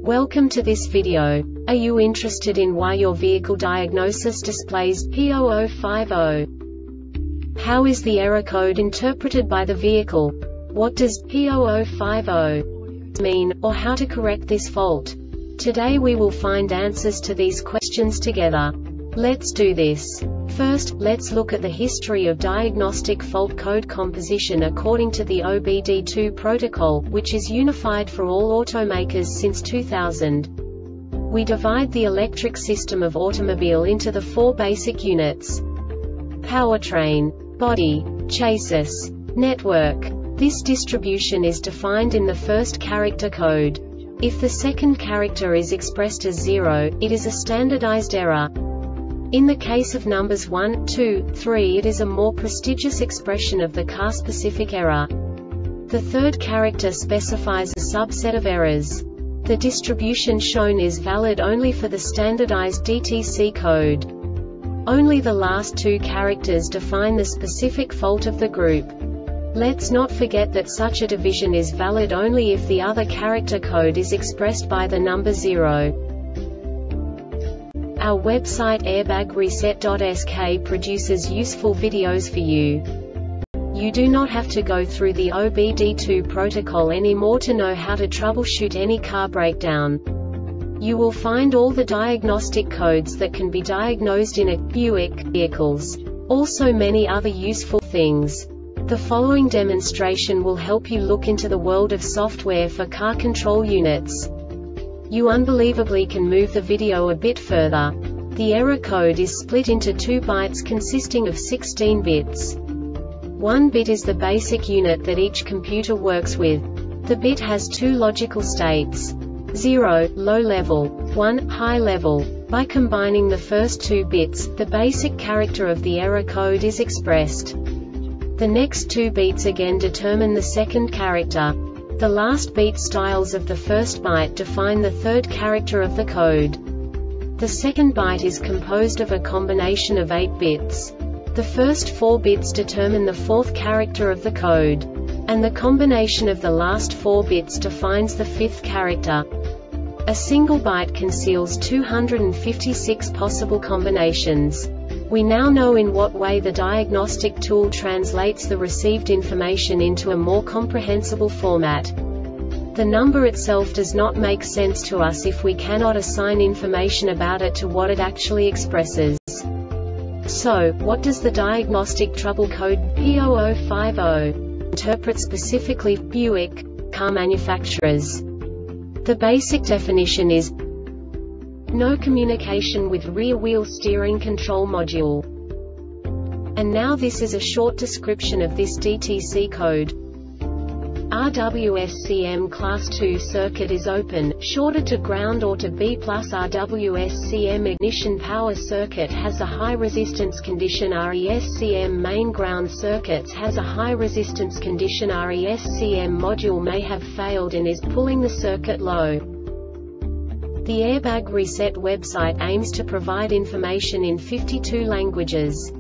Welcome to this video. Are you interested in why your vehicle diagnosis displays P0050? How is the error code interpreted by the vehicle? What does P0050 mean, or how to correct this fault? Today we will find answers to these questions together. Let's do this. First, let's look at the history of diagnostic fault code composition according to the OBD2 protocol, which is unified for all automakers since 2000. We divide the electric system of automobile into the four basic units: powertrain, body, chassis, network. This distribution is defined in the first character code. If the second character is expressed as 0, it is a standardized error. In the case of numbers 1, 2, 3, it is a more prestigious expression of the car-specific error. The third character specifies a subset of errors. The distribution shown is valid only for the standardized DTC code. Only the last two characters define the specific fault of the group. Let's not forget that such a division is valid only if the other character code is expressed by the number 0. Our website airbagreset.sk produces useful videos for you. You do not have to go through the OBD2 protocol anymore to know how to troubleshoot any car breakdown. You will find all the diagnostic codes that can be diagnosed in a Buick vehicles. Also many other useful things. The following demonstration will help you look into the world of software for car control units. You unbelievably can move the video a bit further. The error code is split into 2 bytes consisting of 16 bits. 1 bit is the basic unit that each computer works with. The bit has 2 logical states: 0, low level, 1, high level. By combining the first 2 bits, the basic character of the error code is expressed. The next 2 beats again determine the second character. The last beat styles of the first byte define the third character of the code. The second byte is composed of a combination of 8 bits. The first 4 bits determine the fourth character of the code. And the combination of the last 4 bits defines the fifth character. A single byte conceals 256 possible combinations. We now know in what way the diagnostic tool translates the received information into a more comprehensible format. The number itself does not make sense to us if we cannot assign information about it to what it actually expresses. So, what does the diagnostic trouble code P0050 interpret specifically for Buick car manufacturers? The basic definition is: no communication with rear-wheel steering control module. And now this is a short description of this DTC code. RWSCM Class 2 circuit is open, shorted to ground or to B+. RWSCM ignition power circuit has a high resistance condition. RESCM main ground circuits has a high resistance condition. RESCM module may have failed and is pulling the circuit low. The Airbag Reset website aims to provide information in 52 languages.